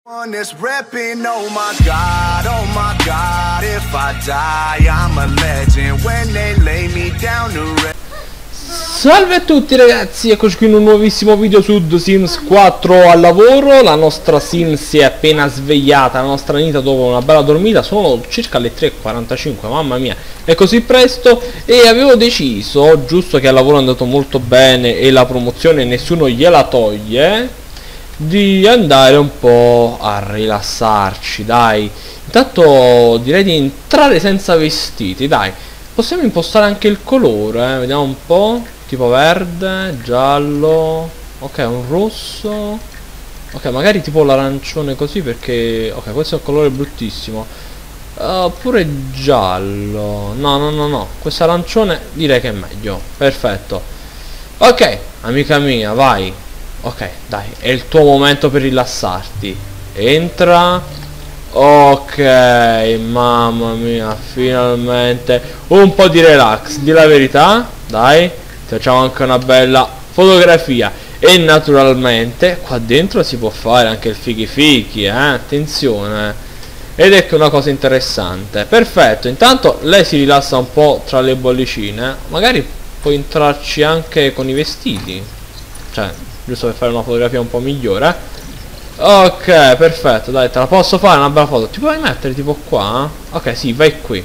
On this repping, oh my God, if I die, I'm a legend. When they lay me down to rest. Salve a tutti ragazzi, eccoci qui in un nuovissimo video su The Sims 4 al lavoro. La nostra Sim si è appena svegliata, la nostra Anita dopo una bella dormita. Sono circa le 3:45, mamma mia, è così presto. E avevo deciso, giusto che al lavoro è andato molto bene e la promozione nessuno gliela toglie, di andare un po' a rilassarci, dai. Intanto direi di entrare senza vestiti, dai. Possiamo impostare anche il colore, vediamo un po'. Tipo verde, giallo, ok, un rosso. Ok, magari tipo l'arancione così perché... ok, questo è un colore bruttissimo. Pure giallo. No, questo arancione direi che è meglio. Perfetto. Ok, amica mia, vai. Ok, dai, è il tuo momento per rilassarti. Entra. Ok, mamma mia, finalmente un po' di relax, di la verità. Dai, facciamo anche una bella fotografia. E naturalmente qua dentro si può fare anche il fichi, attenzione. Ed ecco una cosa interessante. Perfetto, intanto lei si rilassa un po' tra le bollicine. Magari puoi entrarci anche con i vestiti, cioè giusto per fare una fotografia un po' migliore. Ok, perfetto, dai, te la posso fare una bella foto. Ti puoi mettere tipo qua? Ok, sì, vai qui.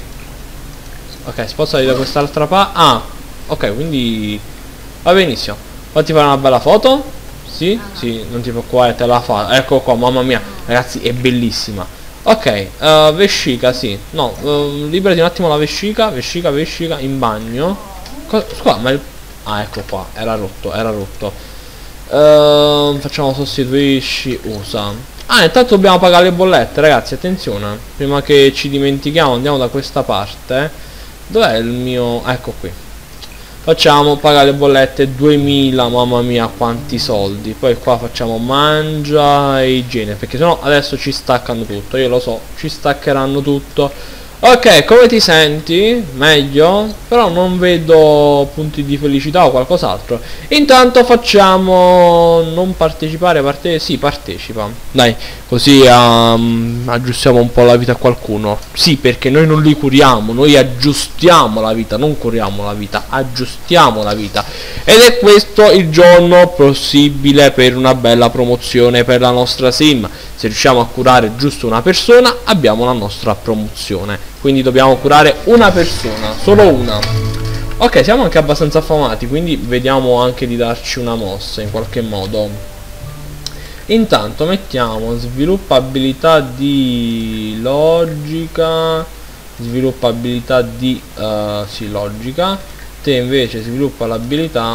Ok, spostati da quest'altra parte. Ah, ok, quindi va benissimo. Fatti fare una bella foto. Sì, sì, non ti preoccupare, te la fa. Ecco qua, mamma mia, ragazzi, è bellissima. Ok, vescica, sì. No, liberati un attimo la vescica. Vescica, in bagno. Scusa, ma ah, ecco qua, era rotto. Facciamo sostituisci, usa. Ah, intanto dobbiamo pagare le bollette, ragazzi, attenzione. Prima che ci dimentichiamo, andiamo da questa parte. Dov'è il mio... ecco qui. Facciamo pagare le bollette, 2000, mamma mia, quanti soldi. Poi qua facciamo mangia e igiene, perché sennò adesso ci staccano tutto. Io lo so, ci staccheranno tutto. Ok, come ti senti? Meglio? Però non vedo punti di felicità o qualcos'altro. Intanto facciamo... non partecipare, sì, partecipa. Dai, così aggiustiamo un po' la vita a qualcuno. Sì, perché noi non li curiamo, noi aggiustiamo la vita, non curiamo la vita, aggiustiamo la vita. Ed è questo il giorno possibile per una bella promozione per la nostra Sim. Se riusciamo a curare giusto una persona, abbiamo la nostra promozione. Quindi dobbiamo curare una persona, solo una. Ok, siamo anche abbastanza affamati, quindi vediamo anche di darci una mossa in qualche modo. Intanto mettiamo sviluppabilità di logica, sviluppabilità di sì, logica. Te invece sviluppa l'abilità,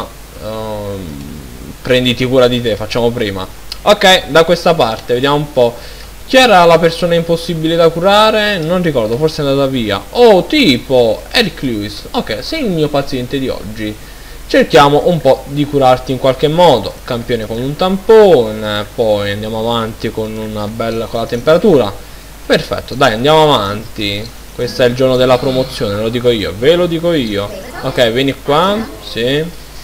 prenditi cura di te, facciamo prima. Ok, da questa parte vediamo un po'. Chi era la persona impossibile da curare? Non ricordo, forse è andata via. Oh, tipo Eric Lewis. Ok, sei il mio paziente di oggi. Cerchiamo un po' di curarti in qualche modo. Campione con un tampone. Poi andiamo avanti con una bella... con la temperatura. Perfetto, dai, andiamo avanti. Questo è il giorno della promozione, lo dico io, ve lo dico io. Ok, vieni qua. Sì.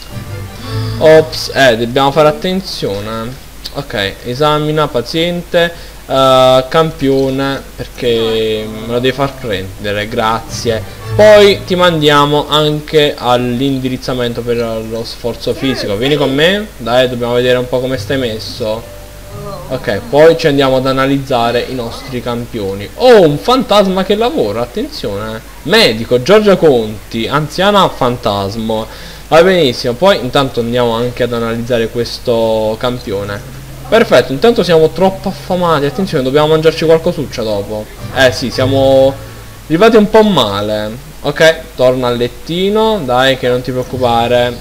Ops, dobbiamo fare attenzione. Ok, esamina paziente. Campione, perché me lo devi far prendere, grazie. Poi ti mandiamo anche all'indirizzamento per lo sforzo fisico. Vieni con me, dai, dobbiamo vedere un po' come stai messo. Ok, poi ci andiamo ad analizzare i nostri campioni. Oh, un fantasma che lavora, attenzione. Medico, Giorgia Conti, anziana fantasma. Va benissimo, poi intanto andiamo anche ad analizzare questo campione. Perfetto, intanto siamo troppo affamati, attenzione, dobbiamo mangiarci qualcosuccia dopo. Sì, siamo arrivati un po' male. Ok, torna al lettino, dai che non ti preoccupare.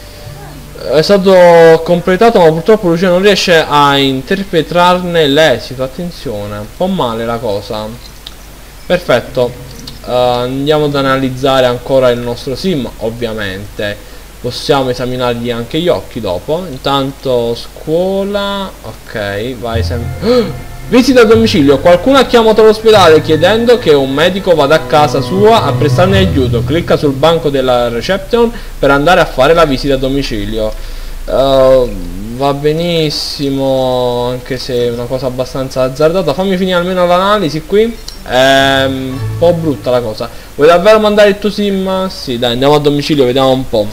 È stato completato ma purtroppo Lucia non riesce a interpretarne l'esito, attenzione, un po' male la cosa. Perfetto, andiamo ad analizzare ancora il nostro sim, ovviamente. Possiamo esaminargli anche gli occhi dopo. Intanto scuola. Ok, vai sempre. Visita a domicilio. Qualcuno ha chiamato all'ospedale chiedendo che un medico vada a casa sua a prestarne aiuto. Clicca sul banco della reception per andare a fare la visita a domicilio. Va benissimo, anche se è una cosa abbastanza azzardata. Fammi finire almeno l'analisi qui. È un po' brutta la cosa. Vuoi davvero mandare il tuo sim? Sì, dai, andiamo a domicilio, vediamo un po'.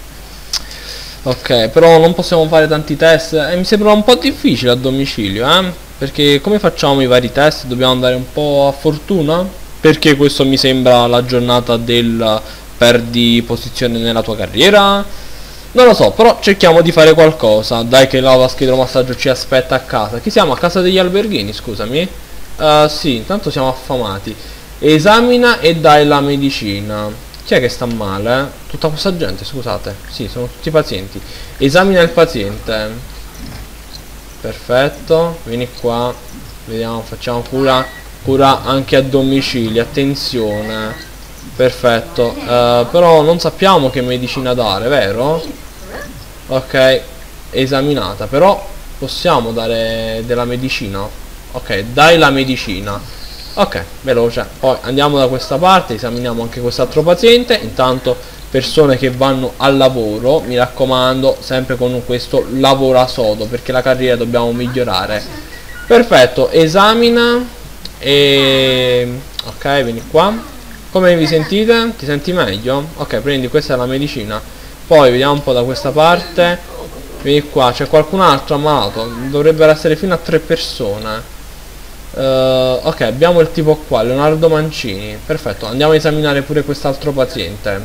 Ok, però non possiamo fare tanti test. Mi sembra un po' difficile a domicilio, perché come facciamo i vari test? Dobbiamo andare un po' a fortuna? Perché questo mi sembra la giornata del perdi posizione nella tua carriera? Non lo so, però cerchiamo di fare qualcosa. Dai che la vasca idromassaggio ci aspetta a casa. Chi siamo? A casa degli alberghini, scusami. Sì, intanto siamo affamati. Esamina e dai la medicina. Chi è che sta male? Tutta questa gente, scusate. Sì, sono tutti pazienti. Esamina il paziente. Perfetto, vieni qua. Vediamo, facciamo cura anche a domicilio. Attenzione. Perfetto. Però non sappiamo che medicina dare, vero? Ok, esaminata, però possiamo dare della medicina. Ok, dai la medicina. Ok, veloce. Poi andiamo da questa parte, esaminiamo anche quest'altro paziente. Intanto persone che vanno al lavoro, mi raccomando, sempre con questo lavora sodo, perché la carriera dobbiamo migliorare. Perfetto, esamina e... ok, vieni qua. Come vi sentite? Ti senti meglio? Ok, prendi, questa è la medicina. Poi vediamo un po' da questa parte. Vieni qua, c'è qualcun altro ammalato. Dovrebbero essere fino a 3 persone. Ok, abbiamo il tipo qua, Leonardo Mancini. Perfetto, andiamo a esaminare pure quest'altro paziente.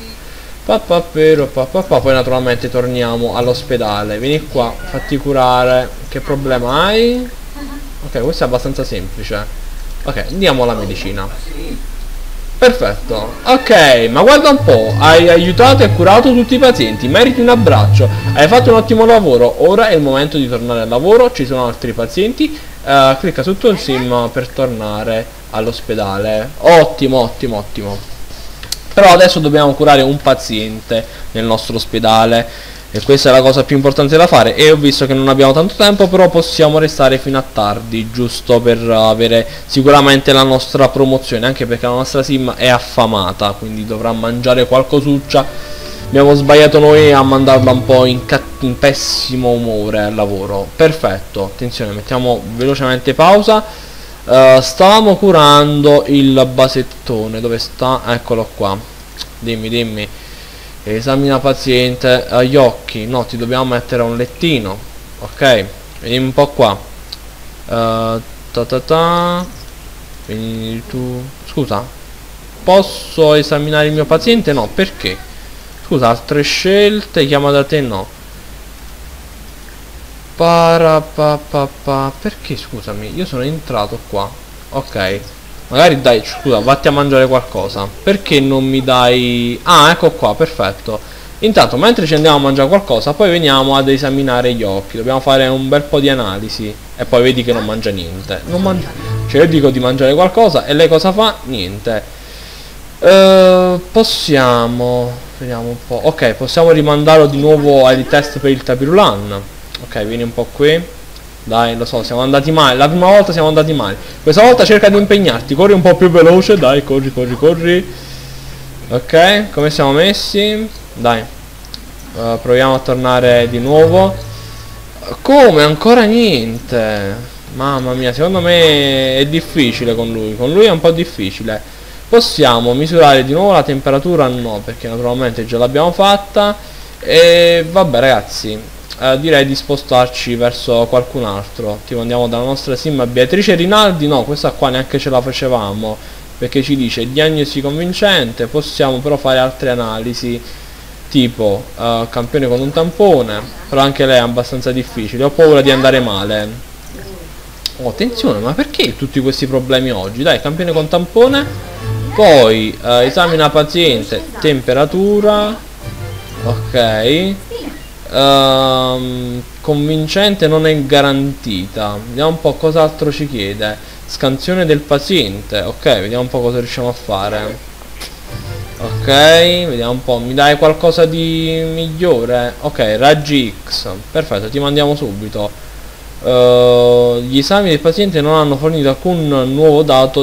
Poi naturalmente torniamo all'ospedale. Vieni qua, fatti curare. Che problema hai? Ok, questo è abbastanza semplice. Ok, andiamo alla medicina. Perfetto, ok, ma guarda un po', hai aiutato e curato tutti i pazienti, meriti un abbraccio, hai fatto un ottimo lavoro, ora è il momento di tornare al lavoro, ci sono altri pazienti, clicca su tuo sim per tornare all'ospedale. Ottimo, ottimo, ottimo. Però adesso dobbiamo curare un paziente nel nostro ospedale e questa è la cosa più importante da fare, e ho visto che non abbiamo tanto tempo, però possiamo restare fino a tardi, giusto per avere sicuramente la nostra promozione, anche perché la nostra sim è affamata, quindi dovrà mangiare qualcosuccia. Abbiamo sbagliato noi a mandarla un po' in pessimo umore al lavoro. Perfetto, attenzione, mettiamo velocemente pausa. Stavamo curando il basettone, dove sta? Eccolo qua. Dimmi. Esamina paziente, agli occhi, no, ti dobbiamo mettere a un lettino. Ok, veniamo un po' qua. Vieni tu. Scusa, posso esaminare il mio paziente? No, perché? Scusa, altre scelte, chiama da te? No. Perché, scusami, io sono entrato qua. Ok, magari dai, scusa, vatti a mangiare qualcosa. Perché non mi dai... ah, ecco qua, perfetto. Intanto, mentre ci andiamo a mangiare qualcosa, poi veniamo ad esaminare gli occhi. Dobbiamo fare un bel po' di analisi. E poi vedi che non mangia niente. Non mangia... cioè io dico di mangiare qualcosa e lei cosa fa? Niente. Possiamo... vediamo un po'. Ok, possiamo rimandarlo di nuovo ai test per il tapirulan. Ok, vieni un po' qui. Dai, lo so, siamo andati male. La prima volta siamo andati male. Questa volta cerca di impegnarti. Corri un po' più veloce. Dai, corri. Ok, come siamo messi? Dai, proviamo a tornare di nuovo. Come? Ancora niente. Mamma mia, secondo me è difficile con lui. Con lui è un po' difficile. Possiamo misurare di nuovo la temperatura? No, perché naturalmente già l'abbiamo fatta. E vabbè ragazzi, direi di spostarci verso qualcun altro. Tipo andiamo dalla nostra sim a Beatrice Rinaldi. No, questa qua neanche ce la facevamo, perché ci dice diagnosi convincente. Possiamo però fare altre analisi, tipo campione con un tampone, però anche lei è abbastanza difficile. Ho paura di andare male. Oh, attenzione, ma perché tutti questi problemi oggi? Dai, campione con tampone. Poi esamina paziente, temperatura. Ok, convincente non è garantita. Vediamo un po' cos'altro ci chiede. Scansione del paziente. Ok, vediamo un po' cosa riusciamo a fare. Ok, vediamo un po'. Mi dai qualcosa di migliore? Ok, raggi X. Perfetto, ti mandiamo subito. Gli esami del paziente non hanno fornito alcun nuovo dato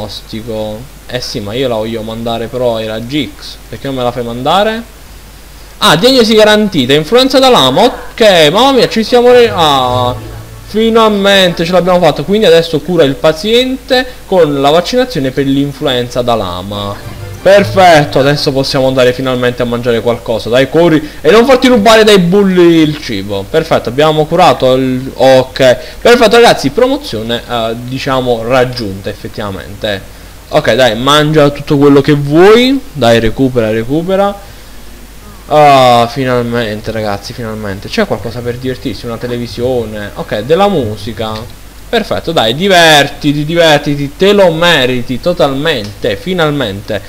diagnostico. Eh sì, ma io la voglio mandare però ai raggi X. Perché non me la fai mandare? Ah, diagnosi garantita, influenza da lama, ok, mamma mia, ci siamo... Ah, finalmente ce l'abbiamo fatto, quindi adesso cura il paziente con la vaccinazione per l'influenza da lama. Perfetto, adesso possiamo andare finalmente a mangiare qualcosa, dai, corri e non farti rubare dai bulli il cibo. Perfetto, abbiamo curato il... ok, perfetto ragazzi, promozione diciamo raggiunta effettivamente. Ok, dai, mangia tutto quello che vuoi, dai, recupera. Ah, finalmente ragazzi, finalmente. C'è qualcosa per divertirsi, una televisione. Ok, della musica. Perfetto, dai, divertiti, te lo meriti totalmente, finalmente.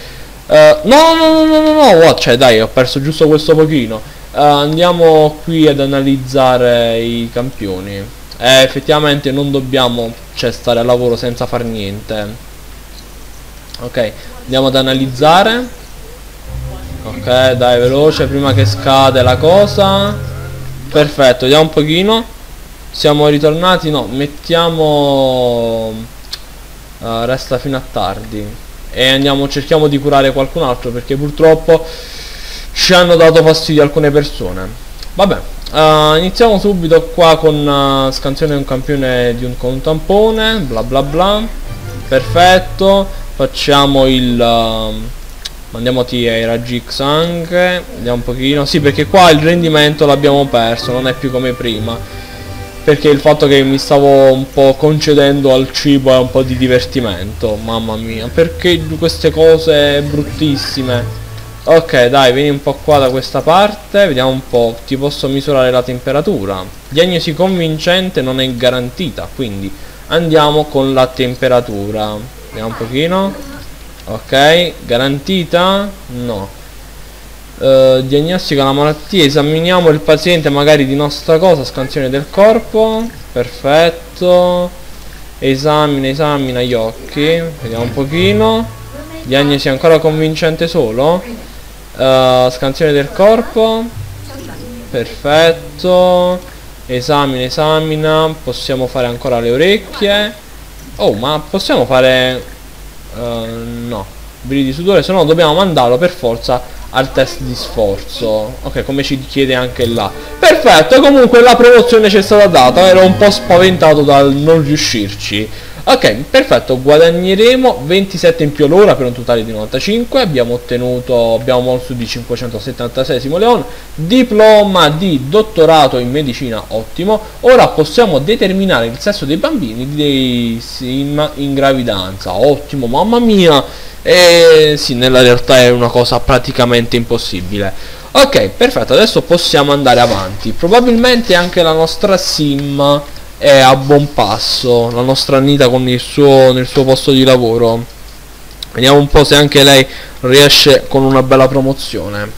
No, cioè dai, ho perso giusto questo pochino. Andiamo qui ad analizzare i campioni. Effettivamente non dobbiamo, cioè, stare al lavoro senza far niente. Ok, andiamo ad analizzare. Ok, dai, veloce prima che scade la cosa. Perfetto, vediamo un pochino. Siamo ritornati, no, mettiamo resta fino a tardi. E andiamo, cerchiamo di curare qualcun altro, perché purtroppo ci hanno dato fastidio alcune persone. Vabbè, iniziamo subito qua con scansione di un campione con un tampone, bla bla bla. Perfetto, facciamo il... mandiamoti ai raggi X anche. Vediamo un pochino. Sì, perché qua il rendimento l'abbiamo perso, non è più come prima, perché il fatto che mi stavo un po' concedendo al cibo è un po' di divertimento. Mamma mia, perché queste cose bruttissime. Ok, dai, vieni un po' qua da questa parte. Vediamo un po'. Ti posso misurare la temperatura. Diagnosi convincente non è garantita, quindi andiamo con la temperatura. Vediamo un pochino. Ok, garantita? No. Diagnostica la malattia, esaminiamo il paziente magari di nostra cosa, scansione del corpo. Perfetto. Esamina gli occhi. Vediamo un pochino. Diagnosi ancora convincente solo. Scansione del corpo. Perfetto. Esamina. Possiamo fare ancora le orecchie. Oh, ma possiamo fare... no, brividi di sudore, se no dobbiamo mandarlo per forza al test di sforzo. Ok, come ci chiede anche là. Perfetto, comunque la promozione ci è stata data. Ero un po' spaventato dal non riuscirci. Ok, perfetto, guadagneremo 27 in più all'ora per un totale di 95. Abbiamo mosso di 576 leone. Diploma di dottorato in medicina, ottimo. Ora possiamo determinare il sesso dei bambini dei sim in gravidanza, ottimo, mamma mia. Sì, nella realtà è una cosa praticamente impossibile. Ok, perfetto, adesso possiamo andare avanti. Probabilmente anche la nostra sim è a buon passo, la nostra Anita nel suo posto di lavoro. Vediamo un po' se anche lei riesce con una bella promozione.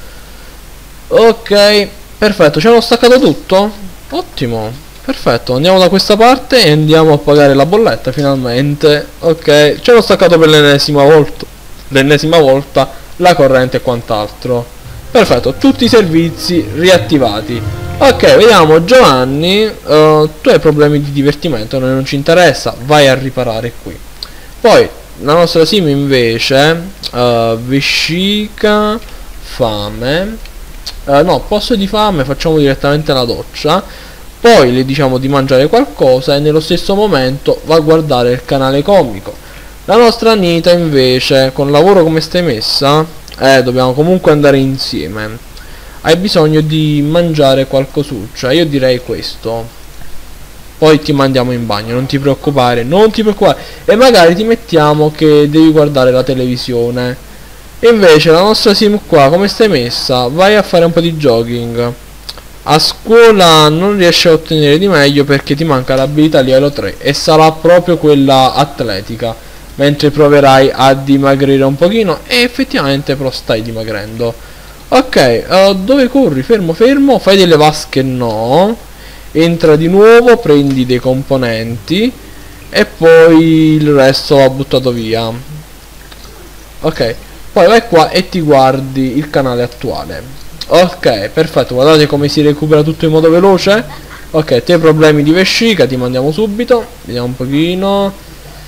Ok, perfetto, ci hanno staccato tutto? Ottimo, perfetto, andiamo da questa parte e andiamo a pagare la bolletta finalmente. Ok, ci hanno staccato per l'ennesima volta la corrente e quant'altro. Perfetto, tutti i servizi riattivati. Ok, vediamo Giovanni, tu hai problemi di divertimento, noi non ci interessa, vai a riparare qui. Poi la nostra sim invece, vescica, fame, no, posto di fame, facciamo direttamente la doccia. Poi le diciamo di mangiare qualcosa e nello stesso momento va a guardare il canale comico. La nostra Anita invece, con il lavoro come stai messa, dobbiamo comunque andare insieme. Hai bisogno di mangiare qualcosuccia, io direi questo. Poi ti mandiamo in bagno, non ti preoccupare. E magari ti mettiamo che devi guardare la televisione. E invece la nostra sim qua, come stai messa? Vai a fare un po' di jogging. A scuola non riesci a ottenere di meglio perché ti manca l'abilità livello 3 e sarà proprio quella atletica, mentre proverai a dimagrire un pochino e effettivamente però stai dimagrendo. Ok, dove corri? Fermo, fai delle vasche, no. Entra di nuovo, prendi dei componenti e poi il resto va buttato via. Ok, poi vai qua e ti guardi il canale attuale. Ok, perfetto, guardate come si recupera tutto in modo veloce. Ok, te problemi di vescica, ti mandiamo subito. Vediamo un pochino.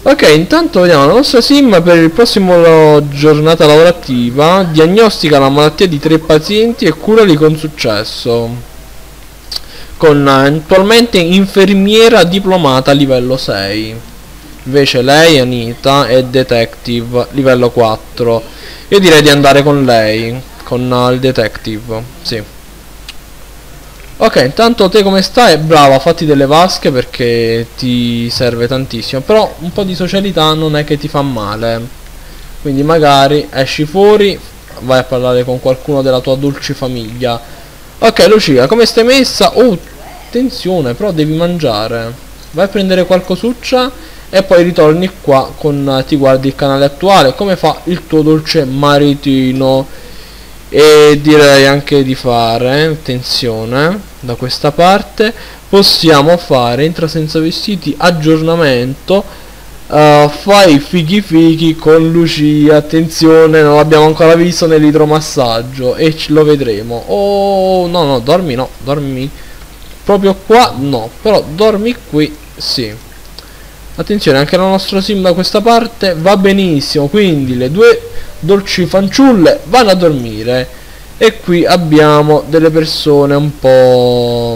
Ok, intanto vediamo la nostra sim per il prossimo giornata lavorativa. Diagnostica la malattia di 3 pazienti e curali con successo, con attualmente infermiera diplomata livello 6. Invece lei, Anita, è detective livello 4. Io direi di andare con lei, con il detective, sì. Ok, intanto te come stai? Brava, fatti delle vasche perché ti serve tantissimo. Però un po' di socialità non è che ti fa male. Quindi magari esci fuori, vai a parlare con qualcuno della tua dolce famiglia. Ok, Lucia, come stai messa? Oh, attenzione, però devi mangiare. Vai a prendere qualcosuccia e poi ritorni qua con ti guardi il canale attuale, come fa il tuo dolce maritino. E direi anche di fare, attenzione, da questa parte possiamo fare entra senza vestiti, aggiornamento, fai fighi con Lucia, attenzione, non l'abbiamo ancora visto nell'idromassaggio e lo vedremo. Oh no no, dormi no, dormi proprio qua no, però dormi qui sì. Attenzione, anche la nostra sim da questa parte va benissimo, quindi le due dolci fanciulle vanno a dormire e qui abbiamo delle persone un po'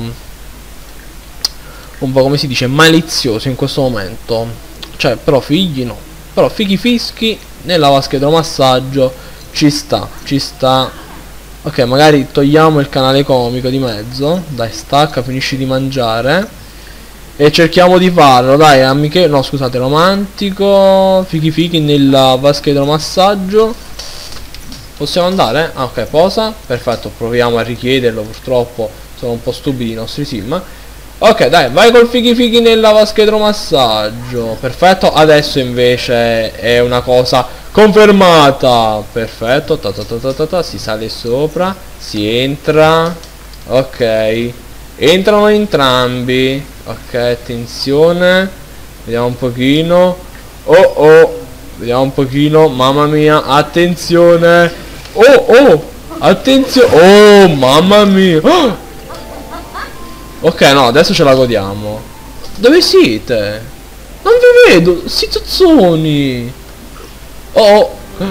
come si dice, maliziose in questo momento. Cioè, però figli no, però fighi fischi nella vasca idromassaggio ci sta, ci sta. Ok, magari togliamo il canale comico di mezzo, dai, stacca, finisci di mangiare e cerchiamo di farlo, dai, amiche, no scusate, romantico, fighi nella vasca idromassaggio. Possiamo andare? Ah, ok, posa, perfetto, proviamo a richiederlo, purtroppo sono un po' stupidi i nostri sim. Ok, dai, vai col fighi nella vasca idromassaggio, perfetto. Adesso invece è una cosa confermata, perfetto, si sale sopra, si entra, ok, entrano entrambi. Ok, attenzione, vediamo un pochino. Oh, vediamo un pochino, mamma mia, attenzione. Oh, attenzione. Oh, mamma mia. Oh! Ok, no, adesso ce la godiamo. Dove siete? Non vi vedo, sti zozzoni. Oh,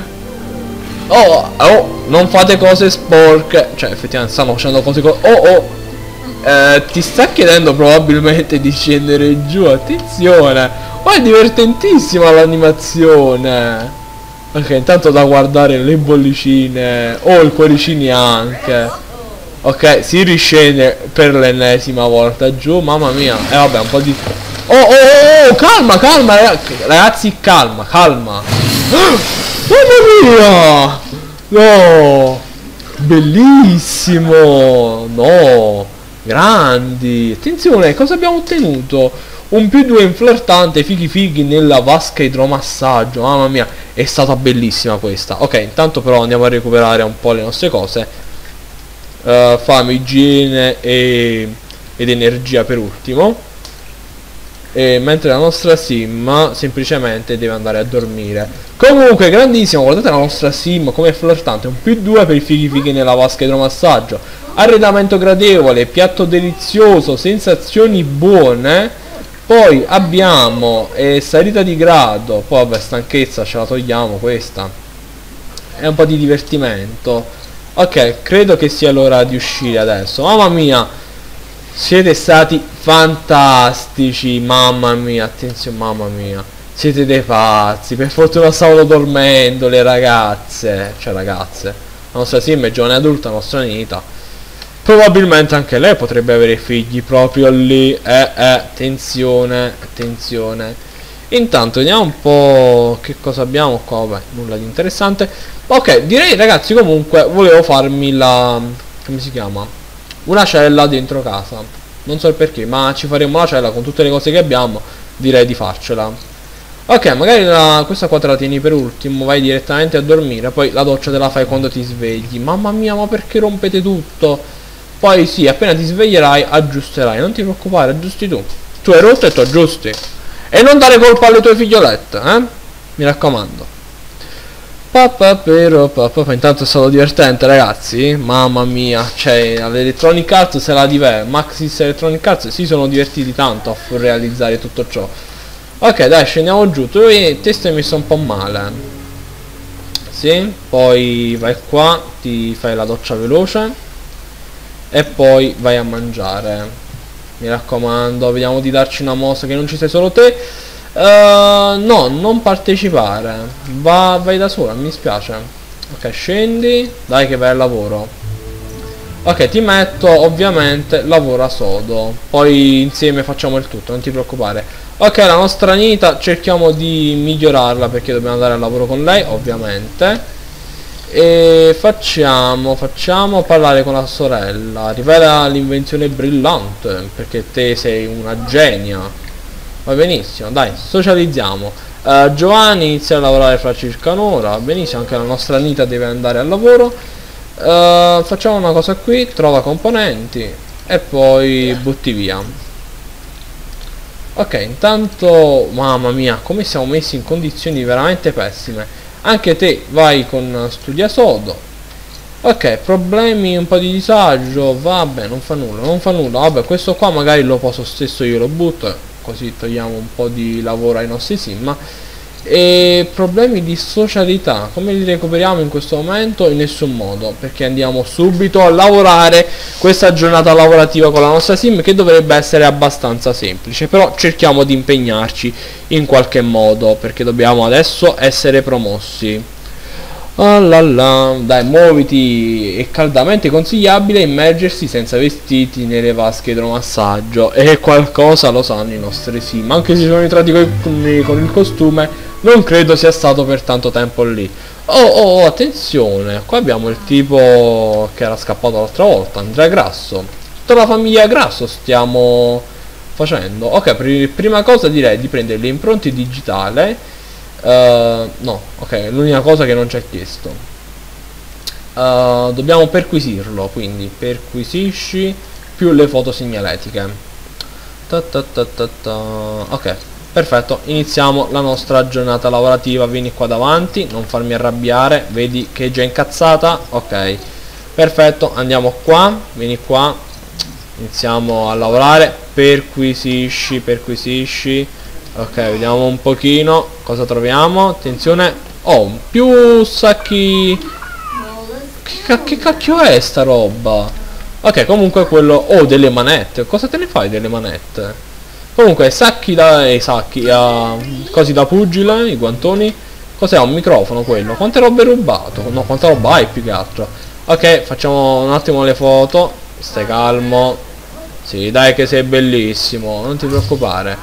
non fate cose sporche. Cioè, effettivamente stanno facendo cose ti sta chiedendo probabilmente di scendere giù, attenzione. Oh, è divertentissima l'animazione. Ok, intanto da guardare le bollicine. Oh, i cuoricini anche. Ok, si riscende per l'ennesima volta giù, mamma mia. E vabbè, un po' di... Oh, calma, ragazzi, calma. Mamma mia. No, bellissimo. No, grandi. Attenzione, cosa abbiamo ottenuto? Un +2 in flirtante, fighi nella vasca idromassaggio. Mamma mia, è stata bellissima questa. Ok, intanto però andiamo a recuperare un po' le nostre cose. Fame, igiene ed energia per ultimo. E mentre la nostra sim semplicemente deve andare a dormire. Comunque, grandissimo, guardate la nostra sim come è flirtante. Un +2 per i fighi nella vasca idromassaggio. Arredamento gradevole, piatto delizioso, sensazioni buone. Poi abbiamo salita di grado. Poi vabbè, stanchezza ce la togliamo questa. È un po' di divertimento. Ok, credo che sia l'ora di uscire adesso. Mamma mia, siete stati fantastici. Mamma mia, attenzione, mamma mia, siete dei pazzi. Per fortuna stavano dormendo le ragazze. Cioè ragazze, la nostra sim è giovane adulta, la nostra Anita. Probabilmente anche lei potrebbe avere figli proprio lì. Attenzione. Intanto vediamo un po' che cosa abbiamo qua. Vabbè, nulla di interessante. Ok, direi ragazzi, comunque volevo farmi la... come si chiama? Una cella dentro casa. Non so il perché, ma ci faremo la cella con tutte le cose che abbiamo. Direi di farcela. Ok, magari questa qua te la tieni per ultimo. Vai direttamente a dormire. Poi la doccia te la fai quando ti svegli. Mamma mia, ma perché rompete tutto? Poi sì, appena ti sveglierai aggiusterai. Non ti preoccupare, aggiusti tu. Tu hai rotto e tu aggiusti. E non dare colpa alle tue figliolette, mi raccomando. Intanto è stato divertente, ragazzi. Mamma mia, cioè all'Electronic Arts se la Maxis Electronic Arts si sono divertiti tanto a realizzare tutto ciò. Ok, dai, scendiamo giù. Tu te stai messo un po' male. Sì, poi vai qua, ti fai la doccia veloce e poi vai a mangiare. Mi raccomando, vediamo di darci una mossa che non ci sei solo te. No, non partecipare. Vai da sola, mi spiace. Ok, scendi, dai che vai al lavoro. Ok, ti metto ovviamente lavora sodo. Poi insieme facciamo il tutto, non ti preoccupare. Ok, la nostra Anita cerchiamo di migliorarla perché dobbiamo andare al lavoro con lei, ovviamente. E facciamo parlare con la sorella. Rivela l'invenzione brillante, perché te sei una genia. Va benissimo, dai, socializziamo. Giovanni inizia a lavorare fra circa un'ora. Benissimo, anche la nostra Anita deve andare al lavoro. Facciamo una cosa qui, trova componenti e poi butti via. Ok, intanto, mamma mia, come siamo messi in condizioni veramente pessime. Anche te vai con studia sodo. Ok, problemi, un po' di disagio, vabbè, non fa nulla. Vabbè, questo qua magari lo posso stesso, io lo butto, così togliamo un po' di lavoro ai nostri sim. E problemi di socialità, come li recuperiamo in questo momento? In nessun modo, perché andiamo subito a lavorare questa giornata lavorativa con la nostra sim, che dovrebbe essere abbastanza semplice, però cerchiamo di impegnarci in qualche modo, perché dobbiamo adesso essere promossi. Oh là là, dai, muoviti, è caldamente consigliabile immergersi senza vestiti nelle vasche idromassaggio, e qualcosa lo sanno i nostri sim, anche se sono entrati con il costume. Non credo sia stato per tanto tempo lì. Oh, attenzione, qua abbiamo il tipo che era scappato l'altra volta, Andrea Grasso. Tutta la famiglia Grasso stiamo facendo. Ok, prima cosa direi di prendere le impronte digitali. No, ok, l'unica cosa che non ci ha chiesto. Dobbiamo perquisirlo, quindi perquisisci più le foto segnaletiche. Ok. Perfetto, iniziamo la nostra giornata lavorativa. Vieni qua davanti, non farmi arrabbiare, vedi che è già incazzata. Ok, perfetto, andiamo qua, vieni qua, iniziamo a lavorare. Perquisisci. Ok, vediamo un pochino cosa troviamo. Attenzione. Oh, più sacchi. Che cacchio è sta roba? Ok, comunque quello. Oh, delle manette. Cosa te ne fai delle manette? Comunque sacchi cosi da pugile, i guantoni. Cos'è, un microfono quello? Quante robe hai rubato? No, quanta roba hai più che altro. Ok, facciamo un attimo le foto. Stai calmo. Sì, dai che sei bellissimo, non ti preoccupare.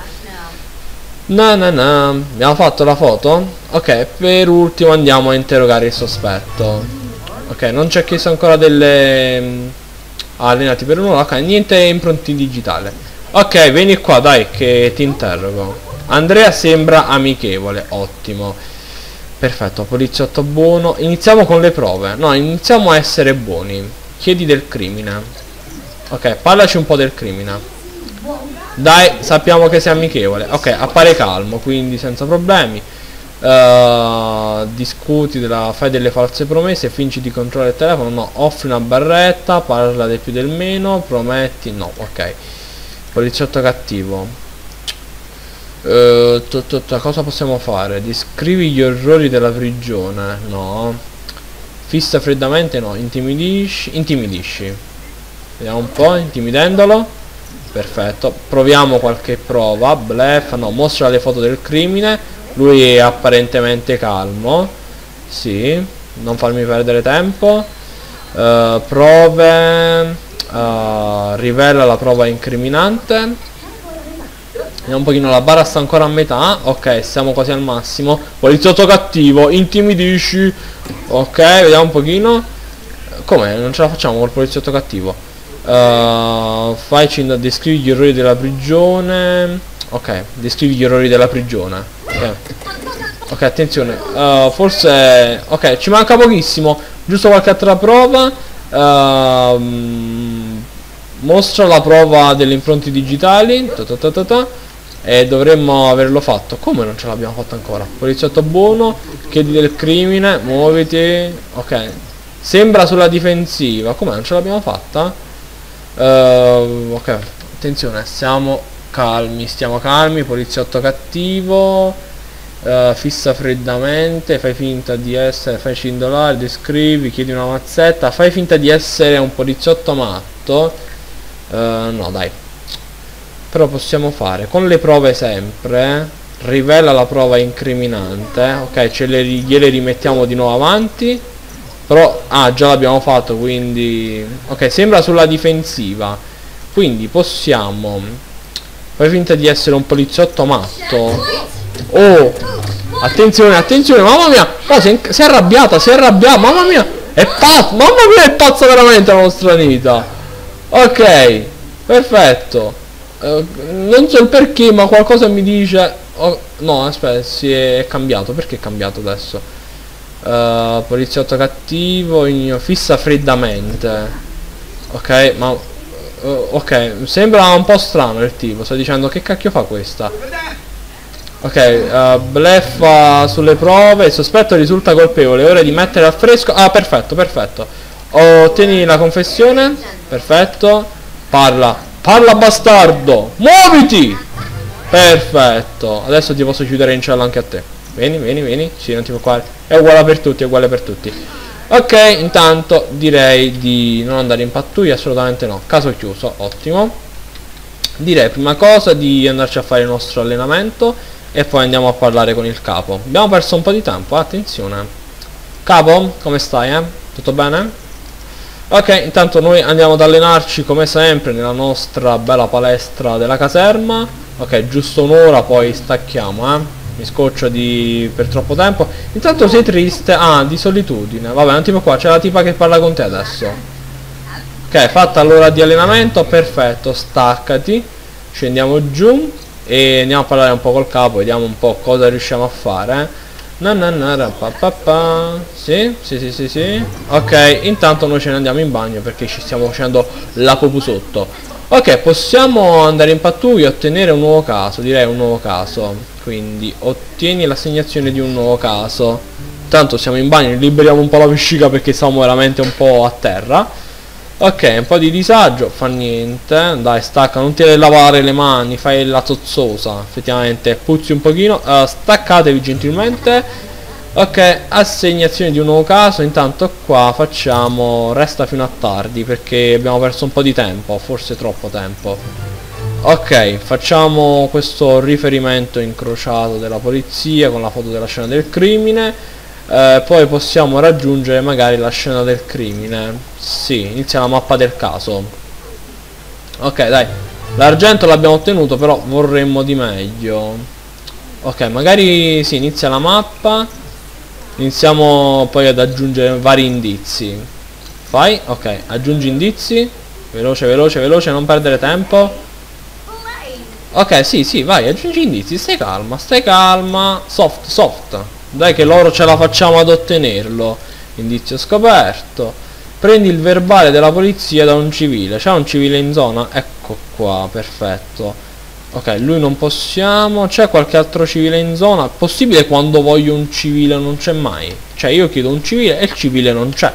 Abbiamo fatto la foto? Ok, per ultimo andiamo a interrogare il sospetto. Ok, non ci ha chiesto ancora delle allenati per un'ora. Ok, niente impronti digitale. Ok, vieni qua, dai, che ti interrogo. Andrea sembra amichevole, ottimo. Perfetto, poliziotto buono. Iniziamo con le prove. No, iniziamo a essere buoni. Chiedi del crimine. Ok, parlaci un po' del crimine. Dai, sappiamo che sei amichevole. Ok, appare calmo, quindi senza problemi. Discuti fai delle false promesse, fingi di controllare il telefono. No, offri una barretta, parla del più del meno, prometti. No, ok. Poliziotto cattivo. Cosa possiamo fare? Descrivi gli orrori della prigione. No. Fissa freddamente. No. Intimidisci. Vediamo un po'. Intimidendolo. Perfetto. Proviamo qualche prova. Bluff. No. Mostra le foto del crimine. Lui è apparentemente calmo. Sì. Non farmi perdere tempo. Prove. Rivela la prova incriminante. Vediamo un pochino, la barra sta ancora a metà. Ok, siamo quasi al massimo. Poliziotto cattivo, intimidisci. Ok, vediamo un pochino. Come? Non ce la facciamo col poliziotto cattivo. Descrivi gli errori della prigione. Ok, descrivi gli errori della prigione. Ok, attenzione. Forse. Ok, ci manca pochissimo. Giusto qualche altra prova. Mostra la prova delle impronte digitali. E dovremmo averlo fatto. Come non ce l'abbiamo fatto ancora? Poliziotto buono. Chiedi del crimine. Muoviti. Ok. Sembra sulla difensiva. Come non ce l'abbiamo fatta? Ok. Attenzione. Siamo calmi, stiamo calmi. Poliziotto cattivo. Fissa freddamente, fai finta di essere, fai cindolare, descrivi, chiedi una mazzetta, fai finta di essere un poliziotto matto. No dai, però possiamo fare con le prove sempre. Rivela la prova incriminante, ok, gliele rimettiamo di nuovo avanti. Però già l'abbiamo fatto, quindi ok, sembra sulla difensiva, quindi possiamo fai finta di essere un poliziotto matto. Oh, attenzione, attenzione, mamma mia. Oh, si è arrabbiata, mamma mia. È pazza, mamma mia, è pazza veramente la nostra Nita. Ok, perfetto. Non so il perché, ma qualcosa mi dice. Oh, no, aspetta, si è cambiato. Perché è cambiato adesso? Poliziotto cattivo, fissa freddamente. Ok, ma ok, sembra un po' strano il tipo. Sta dicendo che cacchio fa questa? Ok, bleffa sulle prove. Il sospetto risulta colpevole. È ora di mettere al fresco. Ah, perfetto, perfetto. Ottieni la confessione. Perfetto. Parla. Parla, bastardo. Muoviti. Perfetto. Adesso ti posso chiudere in cella anche a te. Vieni, vieni, vieni. Sì, non ti preoccupare. È uguale per tutti, è uguale per tutti. Ok, intanto direi di non andare in pattuglia. Assolutamente no. Caso chiuso. Ottimo. Direi prima cosa di andarci a fare il nostro allenamento e poi andiamo a parlare con il capo. Abbiamo perso un po' di tempo, attenzione. Capo, come stai, Tutto bene? Ok, intanto noi andiamo ad allenarci come sempre nella nostra bella palestra della caserma. Ok, giusto un'ora, poi stacchiamo, Mi scoccio per troppo tempo. Intanto sei triste? Ah, di solitudine. Vabbè, non ti preoccupare, c'è la tipa che parla con te adesso. Ok, fatta l'ora di allenamento, perfetto, staccati. Scendiamo giù e andiamo a parlare un po' col capo, vediamo un po' cosa riusciamo a fare. Sì, sì, sì, sì, sì. Ok, intanto noi ce ne andiamo in bagno perché ci stiamo facendo la popù sotto. Ok, possiamo andare in pattuglia e ottenere un nuovo caso, direi un nuovo caso. Quindi ottieni l'assegnazione di un nuovo caso. Intanto siamo in bagno, liberiamo un po' la vescica perché siamo veramente un po' a terra. Ok, un po' di disagio, fa niente. Dai, stacca, non ti devi lavare le mani, fai la zozzosa. Effettivamente, puzzi un pochino. Staccatevi gentilmente. Ok, assegnazione di un nuovo caso. Intanto qua facciamo resta fino a tardi perché abbiamo perso un po' di tempo, forse troppo tempo. Ok, facciamo questo riferimento incrociato della polizia con la foto della scena del crimine. Poi possiamo raggiungere magari la scena del crimine. Sì, inizia la mappa del caso. Ok, dai, l'argento l'abbiamo ottenuto, però vorremmo di meglio. Ok, magari sì, inizia la mappa. Iniziamo poi ad aggiungere vari indizi. Fai, ok, aggiungi indizi. Veloce, veloce, veloce, non perdere tempo. Ok, sì, sì, vai, aggiungi indizi. Stai calma. Soft, soft. Dai che loro ce la facciamo ad ottenerlo. Indizio scoperto. Prendi il verbale della polizia da un civile. C'è un civile in zona? Ecco qua, perfetto. Ok, lui non possiamo. C'è qualche altro civile in zona? Possibile quando voglio un civile non c'è mai? Cioè io chiedo un civile e il civile non c'è.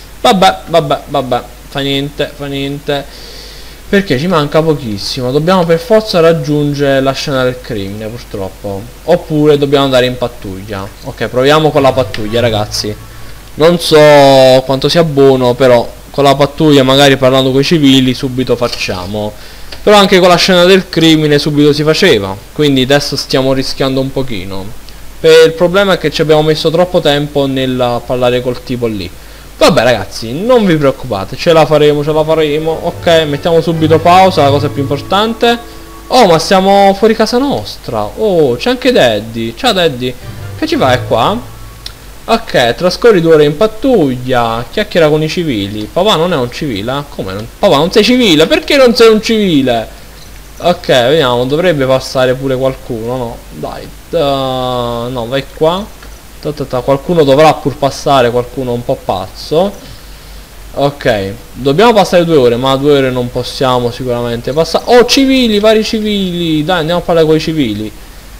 Vabbè. Fa niente. Perché ci manca pochissimo. Dobbiamo per forza raggiungere la scena del crimine, purtroppo. Oppure dobbiamo andare in pattuglia. Ok, proviamo con la pattuglia, ragazzi. Non so quanto sia buono, però con la pattuglia, magari parlando con i civili, subito facciamo. Però anche con la scena del crimine subito si faceva. Quindi adesso stiamo rischiando un pochino. Il problema è che ci abbiamo messo troppo tempo nel parlare col tipo lì. Vabbè ragazzi, non vi preoccupate, ce la faremo. Ok, mettiamo subito pausa, la cosa più importante. Oh, ma siamo fuori casa nostra. Oh, c'è anche Daddy. Ciao Daddy. Che ci fai qua? Ok, trascorri 2 ore in pattuglia. Chiacchiera con i civili. Papà non è un civile? Come non? Papà non sei civile? Perché non sei un civile? Ok, vediamo, dovrebbe passare pure qualcuno, no? Dai, no, vai qua. Qualcuno dovrà pur passare, qualcuno un po' pazzo. Ok, dobbiamo passare 2 ore, ma 2 ore non possiamo sicuramente passare. Oh, civili, vari civili. Dai, andiamo a parlare con i civili.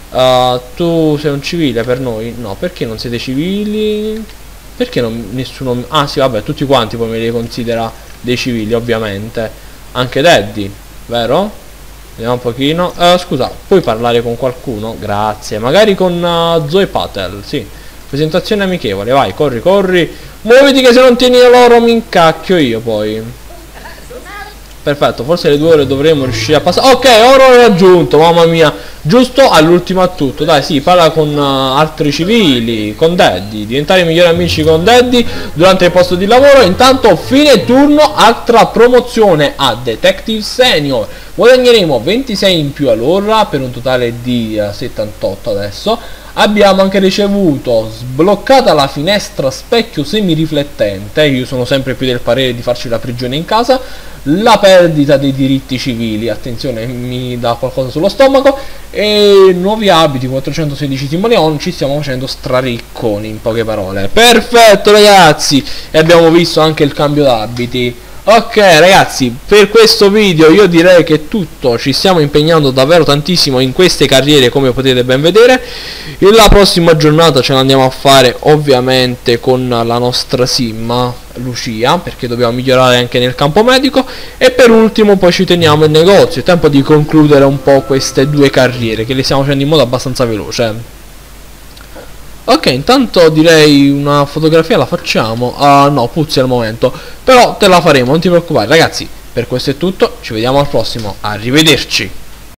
Tu sei un civile per noi? No, perché non siete civili? Perché non, nessuno... Ah sì, vabbè, tutti quanti poi me li considera dei civili, ovviamente. Anche Daddy, vero? Vediamo un pochino. Scusa, puoi parlare con qualcuno? Grazie. Magari con Zoe Patel, sì. Presentazione amichevole, vai, corri, corri. Muoviti che se non tieni loro mi incacchio io poi. Perfetto, forse le 2 ore dovremo riuscire a passare. Ok, oro raggiunto, mamma mia. Giusto all'ultimo a tutto. Dai, sì, parla con altri civili, con Daddy. Diventare migliori amici con Daddy durante il posto di lavoro. Intanto, fine turno, altra promozione a Detective Senior. Guadagneremo 26 in più all'ora per un totale di 78 adesso. Abbiamo anche ricevuto sbloccata la finestra specchio semiriflettente. Io sono sempre più del parere di farci la prigione in casa. La perdita dei diritti civili, attenzione, mi dà qualcosa sullo stomaco. E nuovi abiti, 416 simoleon, ci stiamo facendo straricconi in poche parole. Perfetto ragazzi, e abbiamo visto anche il cambio d'abiti. Ok ragazzi, per questo video io direi che è tutto, ci stiamo impegnando davvero tantissimo in queste carriere come potete ben vedere. La prossima giornata ce l'andiamo a fare ovviamente con la nostra sim Lucia, perché dobbiamo migliorare anche nel campo medico, e per ultimo poi ci teniamo il negozio. È tempo di concludere un po' queste 2 carriere che le stiamo facendo in modo abbastanza veloce. Ok, intanto direi una fotografia la facciamo. No, puzzi al momento, però te la faremo, non ti preoccupare ragazzi. Per questo è tutto, ci vediamo al prossimo, arrivederci.